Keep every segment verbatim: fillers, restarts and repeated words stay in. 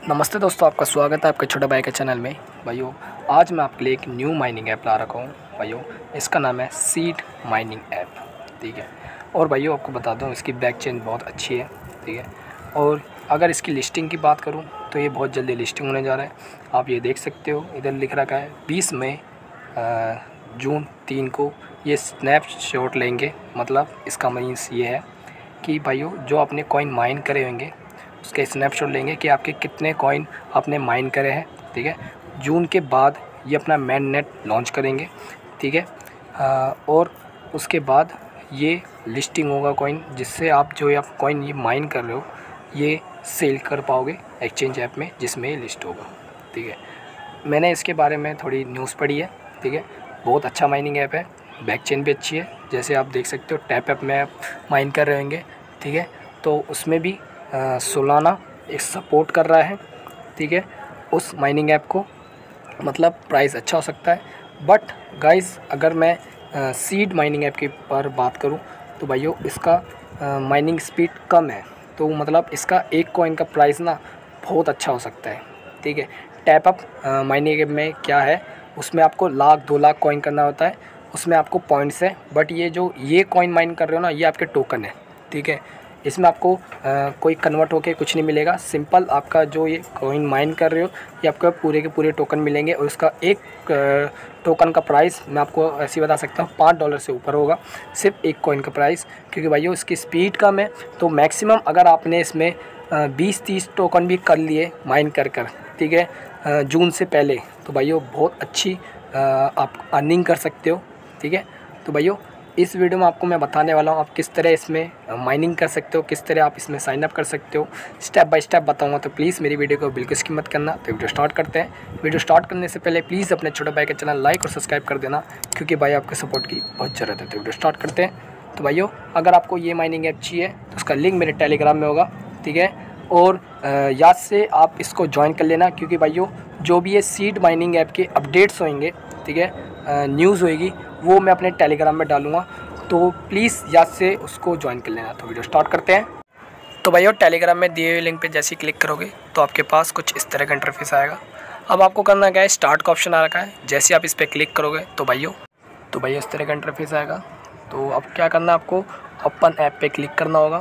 नमस्ते दोस्तों, आपका स्वागत है आपके छोटे भाई के चैनल में। भाइयों, आज मैं आपके लिए एक न्यू माइनिंग ऐप ला रखा हूँ। भाइयों, इसका नाम है सीड माइनिंग ऐप, ठीक है। और भाइयों, आपको बता दूँ इसकी ब्लॉकचेन बहुत अच्छी है, ठीक है। और अगर इसकी लिस्टिंग की बात करूँ तो ये बहुत जल्दी लिस्टिंग होने जा रहा है। आप ये देख सकते हो, इधर लिख रखा है बीस मई जून तीन को ये स्नैपशॉट लेंगे। मतलब इसका मीन्स ये है कि भाइयों, जो आपने कॉइन माइन करे होंगे उसके स्नैपशॉट लेंगे कि आपके कितने कॉइन आपने माइन करे हैं, ठीक है। जून के बाद ये अपना मेन नेट लॉन्च करेंगे, ठीक है। और उसके बाद ये लिस्टिंग होगा कॉइन, जिससे आप जो आप कॉइन ये माइन कर रहे हो ये सेल कर पाओगे एक्सचेंज ऐप में, जिसमें ये लिस्ट होगा, ठीक है। मैंने इसके बारे में थोड़ी न्यूज़ पढ़ी है, ठीक है। बहुत अच्छा माइनिंग ऐप है, ब्लॉकचेन भी अच्छी है। जैसे आप देख सकते हो टैप ऐप में आप माइन कर रहे होंगे, ठीक है। तो उसमें भी सोलाना एक सपोर्ट कर रहा है, ठीक है, उस माइनिंग ऐप को। मतलब प्राइस अच्छा हो सकता है। बट गाइस, अगर मैं सीड माइनिंग ऐप के पर बात करूं तो भाइयों, इसका माइनिंग स्पीड कम है। तो मतलब इसका एक कॉइन का प्राइस ना बहुत अच्छा हो सकता है, ठीक है। टैप अप माइनिंग ऐप में क्या है, उसमें आपको लाख दो लाख कॉइन करना होता है, उसमें आपको पॉइंट्स है। बट ये जो ये कॉइन माइन कर रहे हो ना, ये आपके टोकन है, ठीक है। इसमें आपको आ, कोई कन्वर्ट होके कुछ नहीं मिलेगा। सिंपल आपका जो ये कॉइन माइन कर रहे हो ये आपको पूरे के पूरे टोकन मिलेंगे। और इसका एक टोकन का प्राइस मैं आपको ऐसे ही बता सकता हूँ, पाँच डॉलर से ऊपर होगा सिर्फ एक कॉइन का प्राइस। क्योंकि भाइयों, इसकी स्पीड कम है। तो मैक्सिमम अगर आपने इसमें बीस तीस टोकन भी कर लिए माइन कर कर, ठीक है, जून से पहले, तो भाइयों बहुत अच्छी आ, आप अर्निंग कर सकते हो, ठीक है। तो भाइयों, इस वीडियो में आपको मैं बताने वाला हूँ आप किस तरह इसमें माइनिंग कर सकते हो, किस तरह आप इसमें साइन अप कर सकते हो, स्टेप बाय स्टेप बताऊंगा। तो प्लीज़ मेरी वीडियो को बिल्कुल स्किप मत करना। तो वीडियो स्टार्ट करते हैं। वीडियो स्टार्ट करने से पहले प्लीज़ अपने छोटे भाई का चैनल लाइक और सब्सक्राइब कर देना, क्योंकि भाई आपके सपोर्ट की बहुत ज़रूरत है। तो वीडियो स्टार्ट करते हैं। तो भाइयों, अगर आपको ये माइनिंग ऐप चाहिए तो उसका लिंक मेरे टेलीग्राम में होगा, ठीक है। और याद से आप इसको ज्वाइन कर लेना, क्योंकि भाइयों जो भी ये सीड माइनिंग ऐप के अपडेट्स होंगे, ठीक है, न्यूज़ होएगी, वो मैं अपने टेलीग्राम में डालूँगा। तो प्लीज़ याद से उसको ज्वाइन कर लेना। तो वीडियो स्टार्ट करते हैं। तो भाइयों, टेलीग्राम में दिए हुए लिंक पे जैसे ही क्लिक करोगे तो आपके पास कुछ इस तरह का इंटरफेस आएगा। अब आपको करना क्या है, स्टार्ट का ऑप्शन आ रखा है। जैसे आप इस पर क्लिक करोगे तो भाइयों तो भाइयों इस तरह का इंटरफेस आएगा। तो अब क्या करना है, आपको ओपन ऐप पे क्लिक करना होगा।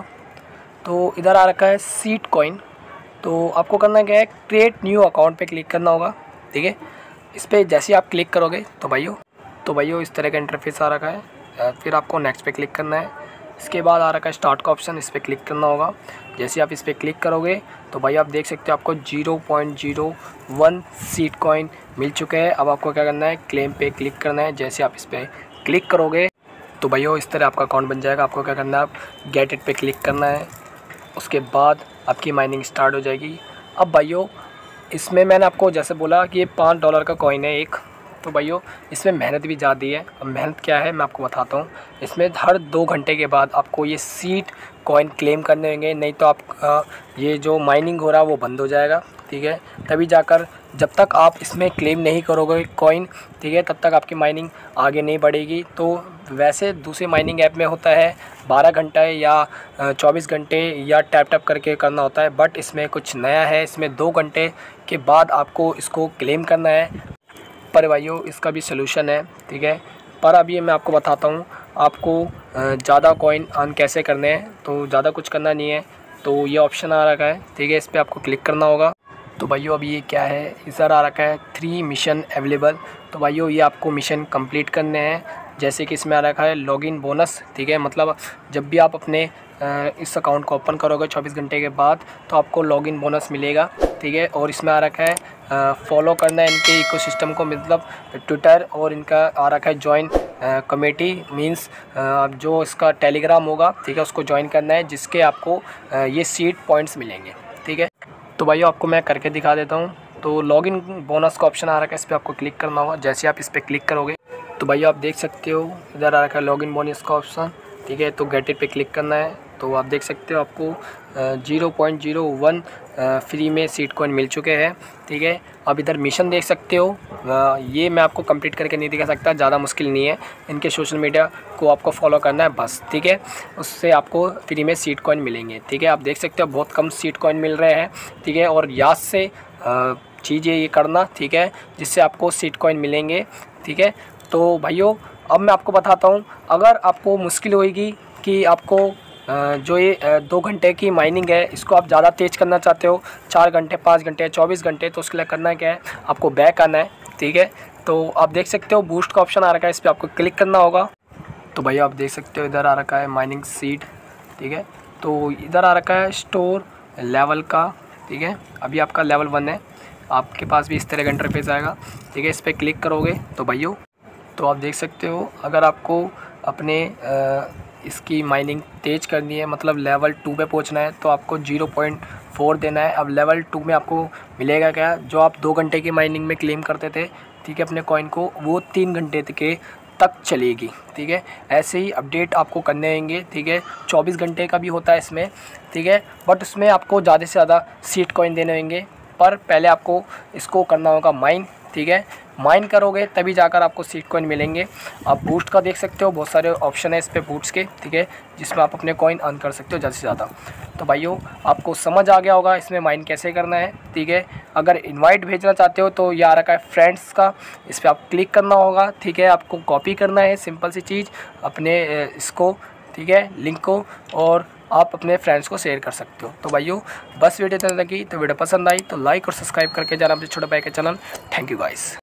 तो इधर आ रखा है सीड कॉइन। तो आपको करना क्या है, क्रिएट न्यू अकाउंट पे क्लिक करना होगा, ठीक है। इस पर जैसे आप क्लिक करोगे तो भाइयों तो भाइयों इस तरह का इंटरफेस आ रखा है। फिर आपको नेक्स्ट पे क्लिक करना है। इसके बाद आ रखा है स्टार्ट का ऑप्शन, इस पर क्लिक करना होगा। जैसे आप इस पर क्लिक करोगे तो भाई आप देख सकते हो आपको zero point zero one seed coin मिल चुके हैं। अब आपको क्या करना है, क्लेम पे क्लिक करना है। जैसे आप इस पर क्लिक करोगे तो भाइयों इस तरह आपका अकाउंट बन जाएगा। आपको क्या करना है, आप गेट इट पे क्लिक करना है। उसके बाद आपकी माइनिंग स्टार्ट हो जाएगी। अब भाइयों, इसमें मैंने आपको जैसे बोला कि ये पाँच डॉलर का कॉइन है एक। तो भाइयों, इसमें मेहनत भी ज़्यादा है। अब मेहनत क्या है मैं आपको बताता हूँ। इसमें हर दो घंटे के बाद आपको ये सीड कॉइन क्लेम करने होंगे, नहीं तो आप ये जो माइनिंग हो रहा है वो बंद हो जाएगा, ठीक है। तभी जाकर, जब तक आप इसमें क्लेम नहीं करोगे कॉइन, ठीक है, तब तक आपकी माइनिंग आगे नहीं बढ़ेगी। तो वैसे दूसरे माइनिंग ऐप में होता है बारह घंटे या चौबीस घंटे या टैप टैप करके करना होता है। बट इसमें कुछ नया है, इसमें दो घंटे के बाद आपको इसको क्लेम करना है। पर भाइयों, इसका भी सलूशन है, ठीक है। पर अब ये मैं आपको बताता हूँ आपको ज़्यादा कॉइन अर्न कैसे करने हैं। तो ज़्यादा कुछ करना नहीं है। तो ये ऑप्शन आ रखा है, ठीक है, इस पर आपको क्लिक करना होगा। तो भाइयों, अब ये क्या है, इधर आ रखा है थ्री मिशन अवेलेबल। तो भाइयों, ये आपको मिशन कंप्लीट करने हैं। जैसे कि इसमें आ रखा है लॉगिन बोनस, ठीक है। मतलब जब भी आप अपने इस अकाउंट को ओपन करोगे चौबीस घंटे के बाद तो आपको लॉगिन बोनस मिलेगा, ठीक है। और इसमें आ रखा है फॉलो करना है इनके इकोसिस्टम को, मतलब ट्विटर। और इनका आ रखा है ज्वाइन कमेटी, मींस जो इसका टेलीग्राम होगा, ठीक है, उसको ज्वाइन करना है, जिसके आपको ये सीड पॉइंट्स मिलेंगे, ठीक है। तो भाइयों, आपको मैं करके दिखा देता हूँ। तो लॉगिन बोनस का ऑप्शन आ रखा है, इस पर आपको क्लिक करना होगा। जैसे आप इस पर क्लिक करोगे तो भाइयों आप देख सकते हो इधर आ रखा है लॉगिन बोनस का ऑप्शन, ठीक है। तो गेट इट पे क्लिक करना है। तो आप देख सकते हो आपको zero point zero one free में सीट कॉइन मिल चुके हैं। ठीक है, अब इधर मिशन देख सकते हो, आ, ये मैं आपको कंप्लीट करके नहीं दिखा सकता, ज़्यादा मुश्किल नहीं है। इनके सोशल मीडिया को आपको फॉलो करना है बस। ठीक है, उससे आपको फ्री में सीट कॉइन मिलेंगे। ठीक है, आप देख सकते हो बहुत कम सीट कॉइन मिल रहे हैं। ठीक है, और याद से चीज़ें ये करना, ठीक है, जिससे आपको सीट कॉइन मिलेंगे। ठीक है, तो भाइयों अब मैं आपको बताता हूँ, अगर आपको मुश्किल होगी कि आपको जो ये दो घंटे की माइनिंग है इसको आप ज़्यादा तेज़ करना चाहते हो, चार घंटे पाँच घंटे चौबीस घंटे, तो उसके लिए करना क्या है, आपको बैक आना है। ठीक है, तो आप देख सकते हो बूस्ट का ऑप्शन आ रखा है, इस पर आपको क्लिक करना होगा। तो भैया आप देख सकते हो इधर आ रखा है माइनिंग सीट। ठीक है, तो इधर आ रखा है स्टोर लेवल का। ठीक है, अभी आपका लेवल वन है, आपके पास भी इस तरह का इंटरफेस आएगा। ठीक है, इस पर क्लिक करोगे तो भैया तो आप देख सकते हो, अगर आपको अपने आ, इसकी माइनिंग तेज़ करनी है, मतलब लेवल टू पे पहुंचना है, तो आपको ज़ीरो पॉइंट फोर देना है। अब लेवल टू में आपको मिलेगा क्या, जो आप दो घंटे की माइनिंग में क्लेम करते थे, ठीक है, अपने कॉइन को, वो तीन घंटे के तक चलेगी। ठीक है, ऐसे ही अपडेट आपको करने होंगे। ठीक है, चौबीस घंटे का भी होता है इसमें। ठीक है, बट उसमें आपको ज़्यादा से ज़्यादा सीट कॉइन देने होंगे, पर पहले आपको इसको करना होगा माइन। ठीक है, माइन करोगे तभी जाकर आपको सीट कॉइन मिलेंगे। आप बूस्ट का देख सकते हो, बहुत सारे ऑप्शन है इस पर बूस्ट के। ठीक है, जिसमें आप अपने कॉइन अर्न कर सकते हो ज़्यादा से ज़्यादा। तो भाइयों आपको समझ आ गया होगा इसमें माइन कैसे करना है। ठीक है, अगर इनवाइट भेजना चाहते हो तो ये आ रखा है फ्रेंड्स का, इस पर आप क्लिक करना होगा। ठीक है, आपको कॉपी करना है, सिंपल सी चीज़, अपने इसको, ठीक है, लिंक को, और आप अपने फ्रेंड्स को शेयर कर सकते हो। तो भाइयों बस वीडियो इतना लगी, तो वीडियो पसंद आई तो लाइक और सब्सक्राइब करके जाना अपने छोटे भाई के चैनल। Thank you guys.